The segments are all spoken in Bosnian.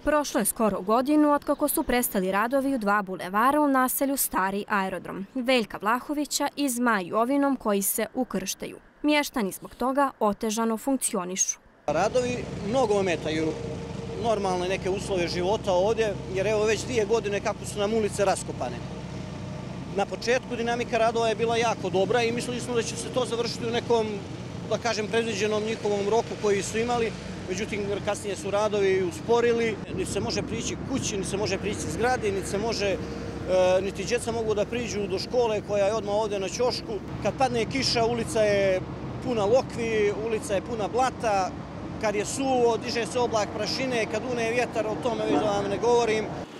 Prošlo je skoro godinu otkako su prestali radovi u 2 bulevara u naselju Stari aerodrom, Veljka Vlahovića i Zmaj Jovinom koji se ukrštaju. Mještani zbog toga otežano funkcionišu. Radovi mnogo ometaju normalne neke uslove života ovdje, jer evo već 2 godine kako su nam ulice raskopane. Na početku dinamika radova je bila jako dobra i mislili smo da će se to završiti u nekom, da kažem, predviđenom njihovom roku koji su imali. Međutim, kasnije su radovi usporili, niti se može prići kući, niti se može prići zgradi, niti djeca mogu da priđu do škole koja je odmah ovdje na ćošku. Kad padne kiša, ulica je puna lokvi, ulica je puna blata, kad je suvo, diže se oblak prašine, kad une vjetar, o tome već vam ne govorim.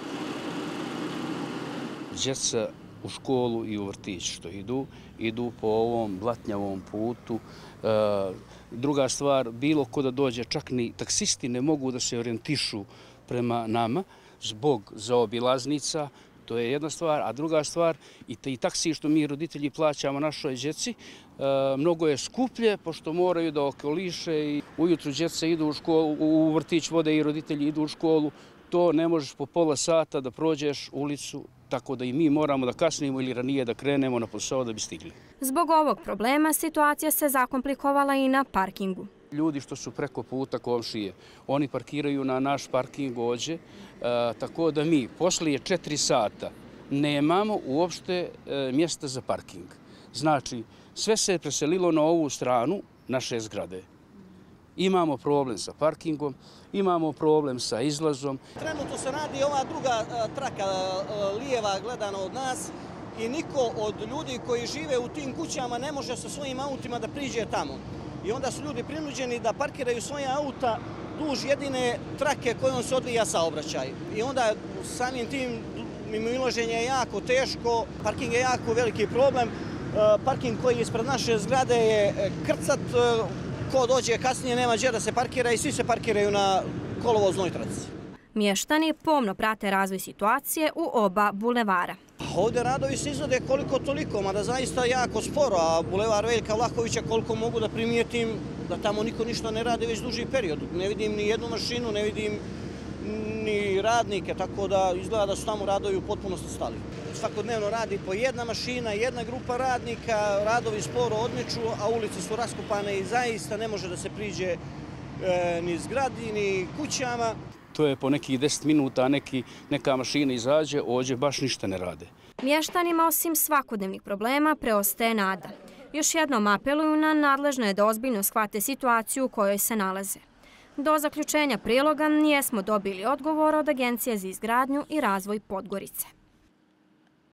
Djeca u školu i u vrtić što idu po ovom blatnjavom putu. Druga stvar, bilo ko da dođe, čak ni taksisti ne mogu da se orijentišu prema nama zbog zaobilaznica. To je jedna stvar, a druga stvar, i taksi što mi roditelji plaćamo našoj djeci, mnogo je skuplje, pošto moraju da okoliše i ujutru djeca idu u školu, u vrtić vode i roditelji idu u školu. To ne možeš po pola sata da prođeš ulicu, tako da i mi moramo da kasnimo ili ranije da krenemo na posao da bi stigli. Zbog ovog problema situacija se zakomplikovala i na parkingu. Ljudi što su preko puta komšije, oni parkiraju na naš parking ovdje, tako da mi poslije 4 sata nemamo uopšte mjesta za parking. Znači, sve se je preselilo na ovu stranu naše zgrade. Imamo problem sa parkingom, imamo problem sa izlazom. Trenutno se radi ova druga traka lijeva gledano od nas i niko od ljudi koji žive u tim kućama ne može sa svojim autima da priđe tamo. I onda su ljudi prinuđeni da parkiraju svoje auta duž jedine trake kojom se odvija saobraćaj. I onda samim tim mimoilaženje je jako teško, parking je jako veliki problem. Parking koji je ispred naše zgrade je krcat, ko dođe kasnije nema gdje da se parkira i svi se parkiraju na kolovoznoj traci. Mještani pomno prate razvoj situacije u oba bulevara. Ovdje radovi se izvode koliko toliko, mada zaista jako sporo, a bulevar Veljka Vlahovića koliko mogu da primijetim da tamo niko ništa ne radi već duži period. Ne vidim ni jednu mašinu, ne vidim ni radnike, tako da izgleda da su tamo radovi u potpunosti stali. Svakodnevno radi po jedna mašina, jedna grupa radnika, radovi sporo odmiču, a ulice su raskopane i zaista ne može da se priđe ni zgradi, ni kućama. To je po nekih 10 minuta, neka mašina izađe, ovdje baš ništa ne rade. Mještanima osim svakodnevnih problema preostaje nada. Još jednom apeluju na nadležne da ozbiljno shvate situaciju u kojoj se nalaze. Do zaključenja priloga nismo dobili odgovor od Agencije za izgradnju i razvoj Podgorice.